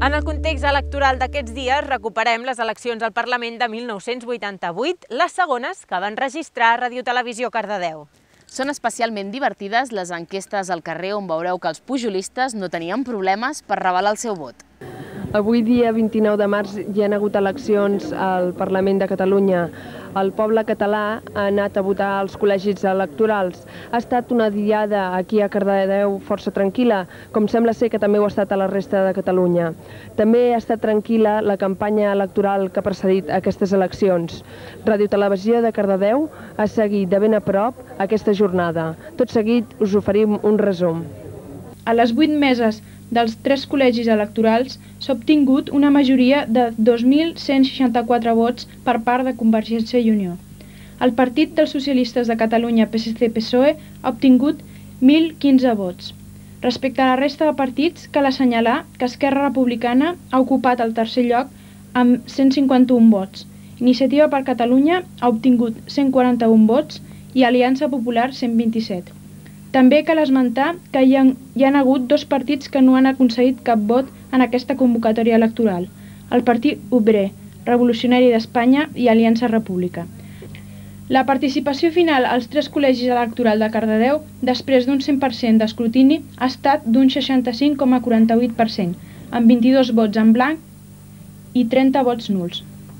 En el context electoral d'aquests dies recuperem les eleccions al Parlament de 1988, les segones que van registrar Ràdio Televisió Cardedeu. Són especialment divertides les enquestes al carrer on veureu que els pujolistes no tenien problemes per revelar el seu vot. Avui, dia 29 de març, hi ha hagut eleccions al Parlament de Catalunya. El poble català ha anat a votar als col·legis electorals. Ha estat una diada aquí a Cardedeu força tranquil·la, com sembla ser que també ho ha estat a la resta de Catalunya. També ha estat tranquil·la la campanya electoral que ha precedit aquestes eleccions. Ràdio Televisió de Cardedeu ha seguit de ben a prop aquesta jornada. Tot seguit us oferim un resum. A les 8 meses dels 3 col·legis electorals s'ha obtingut una majoria de 2.164 vots per part de Convergència i Unió. El Partit dels Socialistes de Catalunya, PSC-PSOE, ha obtingut 1.015 vots. Respecte a la resta de partits, cal assenyalar que Esquerra Republicana ha ocupat el tercer lloc amb 151 vots. Iniciativa per Catalunya ha obtingut 141 vots i Aliança Popular 127. També cal esmentar que hi han hagut 2 partits que no han aconseguit cap vot en aquesta convocatòria electoral, el Partit Obrer, Revolucionari d'Espanya i Aliança República. La participació final als 3 col·legis electorals de Cardedeu, després d'un 100% d'escrutini, ha estat d'un 65,48%, amb 22 vots en blanc i 30 vots nuls.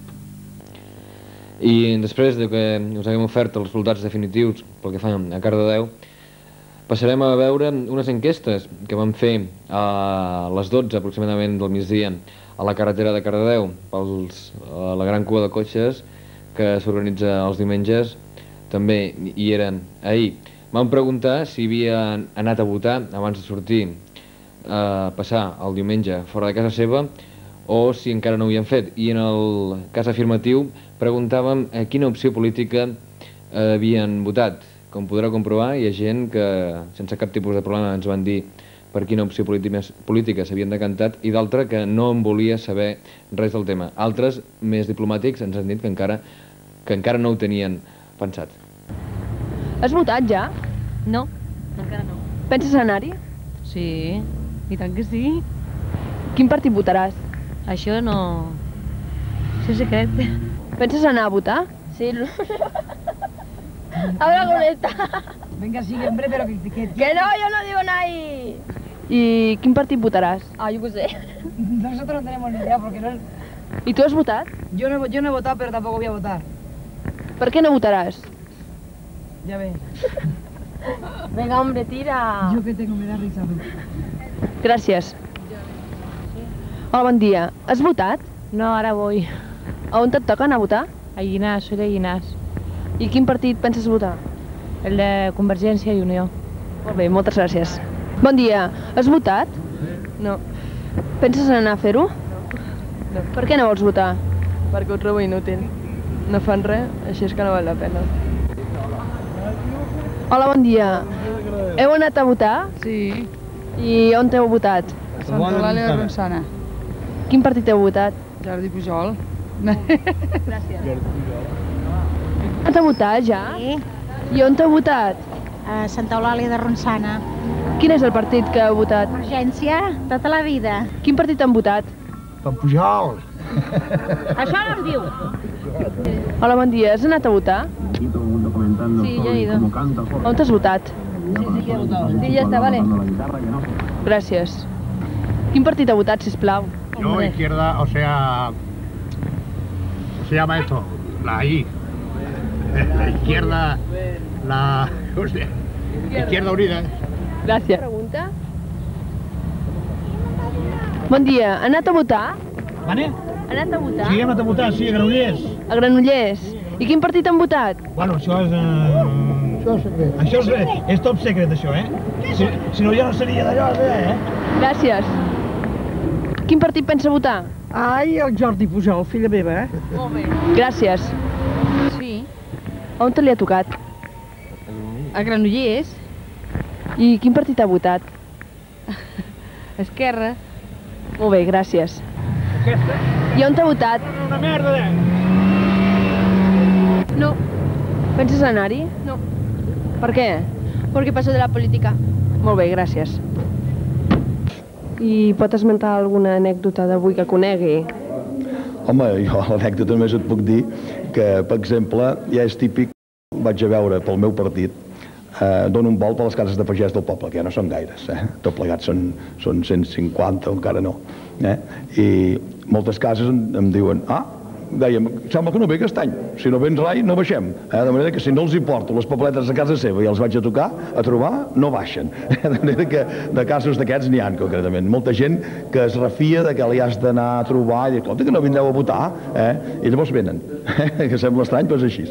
I després que us haguem ofert els resultats definitius pel que fa a Cardedeu, passarem a veure unes enquestes que vam fer a les 12 aproximadament del migdia a la carretera de Cardedeu, a la gran cua de cotxes que s'organitza els diumenges. També hi eren ahir. Vam preguntar si havien anat a votar abans de sortir a passar el diumenge fora de casa seva o si encara no ho havien fet. I en el cas afirmatiu preguntàvem a quina opció política havien votat. Com podreu comprovar, hi ha gent que sense cap tipus de problema ens van dir per quina opció política s'havien decantat i d'altra que no en volia saber res del tema. Altres, més diplomàtics, ens han dit que encara no ho tenien pensat. Has votat ja? No, encara no. Penses anar-hi? Sí, i tant que sí. Quin partit votaràs? Això no... Això és secret. Penses anar a votar? Sí. Habla con esta. Venga, sigue, hombre, pero que... Que no, yo no digo nada ahí. I quin partit votaràs? Ah, yo qué sé. Nosotros no tenemos ni idea, porque no... I tu has votat? Yo no he votado, pero tampoco voy a votar. Per què no votaràs? Ya ves. Venga, hombre, tira. Yo que tengo, me da risa. Gràcies. Hola, bon dia. Has votat? No, ara vull. A on et toca anar a votar? A Llinars, soy de Llinars. I quin partit penses votar? El de Convergència i Unió. Molt bé, moltes gràcies. Bon dia. Has votat? No. Penses anar a fer-ho? No. Per què no vols votar? Perquè ho trobo inútil. No fan res, així és que no val la pena. Hola, bon dia. Heu anat a votar? Sí. I on heu votat? A Santa Eulàlia de Ronçana. Quin partit heu votat? Jordi Pujol. Gràcies. Has a votar ja? Sí. I on heu votat? A Santa Eulàlia de Ronçana. Quin és el partit que heu votat? Convergència, tota la vida. Quin partit han votat? Per Pujol. Això no em diu. Hola, bon dia. Has anat a votar? Sí, yo he ido. On t'has votat? Sí, que he votado. Sí, ja està, vale. Gràcies. Quin partit ha votat, sisplau? Yo, izquierda, o sea... ¿Cómo se llama esto? La I. La izquierda... La... Hostia. Izquierda Unida. Gràcies. Pregunta? Bon dia. Ha anat a votar? Vale? Ha anat a votar? Sí, hem anat a votar, sí, a Granollers. A Granollers. I quin partit han votat? Bueno, això és... Això és top secret, això, eh? Si no, ja no seria d'allò, eh? Gràcies. Quin partit pensa votar? Ai, el Jordi Pujol, filla meva, eh? Molt bé. Gràcies. Sí. On te li ha tocat? A Granollers. I quin partit ha votat? Esquerra. Molt bé, gràcies. Aquesta? I on t'ha votat? Una merda, eh? No. Penses anar-hi? No, Per què? porque paso de la política. Molt bé, gràcies. I pot esmentar alguna anècdota d'avui que conegui? Home, jo l'anècdota només et puc dir que, per exemple, ja és típic, vaig a veure pel meu partit, dono un volt a les cases de pagès del poble, que ja no són gaires, tot plegat són 150, encara no. I moltes cases em diuen, dèiem, sembla que no ve aquest any, si no vens rai no baixem, de manera que si no els hi porto les papeletes a casa seva i els vaig a tocar, a trobar, no baixen. De manera que de casos d'aquests n'hi ha concretament. Molta gent que es refia de que li has d'anar a trobar i dir, escolta, que no vindreu a votar, i llavors venen. Que sembla estrany, però és així.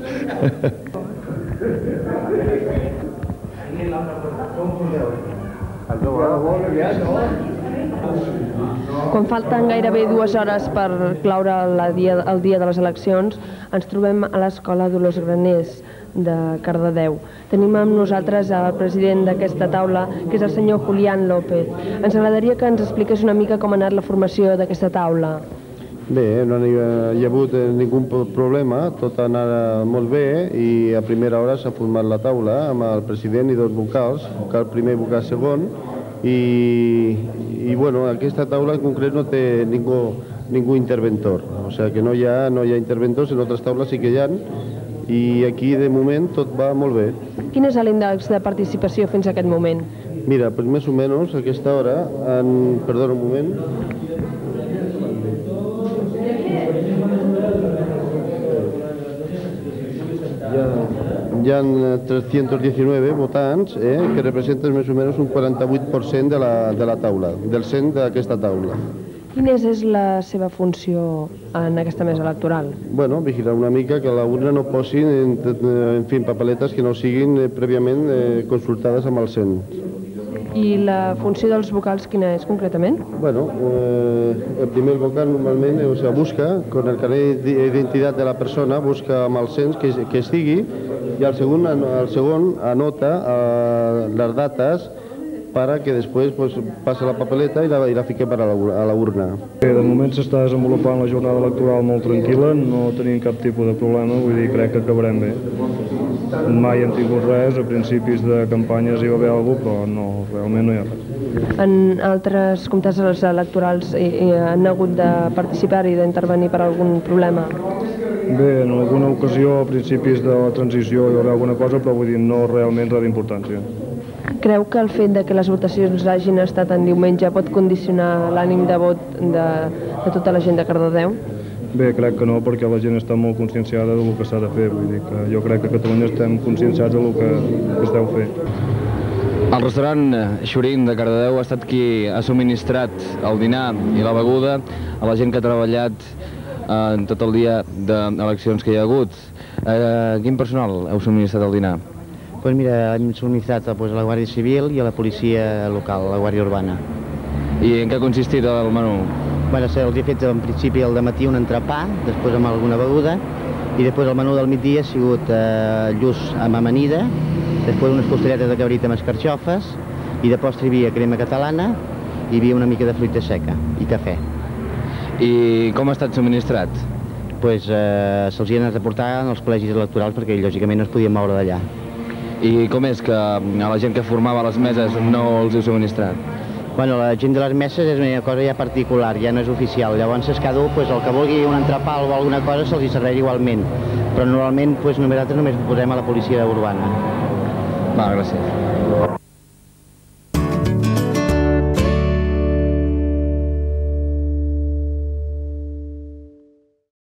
Quan falten gairebé 2 hores per cloure el dia de les eleccions, ens trobem a l'Escola Dolors Graners de Cardedeu. Tenim amb nosaltres el president d'aquesta taula, que és el senyor Julián López. Ens agradaria que ens expliqués una mica com ha anat la formació d'aquesta taula. Bé, no hi ha hagut ningú problema, tot ha anat molt bé i a primera hora s'ha format la taula amb el president i 2 vocals, vocal primer i vocal segon, i bueno, aquesta taula en concret no té ningú interventor, o sigui que no hi ha interventors, en altres taules sí que hi ha, i aquí de moment tot va molt bé. Quin és l'índex de participació fins a aquest moment? Mira, pues més o menys a aquesta hora, perdona un moment, hi ha 319 votants que representen més o menys un 48% de la taula, del cent d'aquesta taula. Quina és la seva funció en aquesta mesa electoral? Bueno, vigilar una mica que a la urna no posin en fi, papeletes que no siguin prèviament consultades amb el cens. I la funció dels vocals quina és concretament? Bueno, el primer vocal normalment busca, con el carnet d'identitat de la persona, busca amb el cens que estigui, i el segon anota les dates perquè després passa la papeleta i la fiquem a la urna. De moment s'està desenvolupant la jornada electoral molt tranquil·la, no tenim cap tipus de problema, vull dir, crec que acabarem bé. Mai hem tingut res, a principis de campanyes hi va haver alguna cosa, però no, realment no hi ha res. En altres comptes electorals han hagut de participar i d'intervenir per algun problema? Bé, en alguna ocasió, a principis de la transició hi va haver alguna cosa, però vull dir, no realment res d'importància. Creu que el fet que les votacions hagin estat en diumenge pot condicionar l'ànim de vot de tota la gent de Cardedeu? Bé, crec que no, perquè la gent està molt conscienciada del que s'ha de fer. Vull dir que jo crec que a Catalunya estem conscienciats del que es deu fer. El restaurant Xurín de Cardedeu ha estat qui ha subministrat el dinar i la beguda a la gent que ha treballat en tot el dia d'eleccions que hi ha hagut. Quin personal heu subministrat el dinar? Doncs mira, hem subministrat a la Guàrdia Civil i a la policia local, la Guàrdia Urbana. I en què ha consistit el menú? Bueno, els he fet en principi al dematí un entrepà, després amb alguna beguda, i després el menú del migdia ha sigut lluç amb amanida, després unes costelletes de cabrit amb escarxofes, i de postre hi havia crema catalana i hi havia una mica de fruita seca i cafè. I com ha estat subministrat? Doncs se'ls hi han anat a portar als col·legis electorals perquè lògicament no es podien moure d'allà. I com és que a la gent que formava les meses no els heu subministrat? Bueno, la gent de les meses és una cosa ja particular, ja no és oficial. Llavors, cada un, el que vulgui un entrepà o alguna cosa se'ls hi serveix igualment. Però normalment nosaltres només ho posem a la policia urbana. Va, gràcies.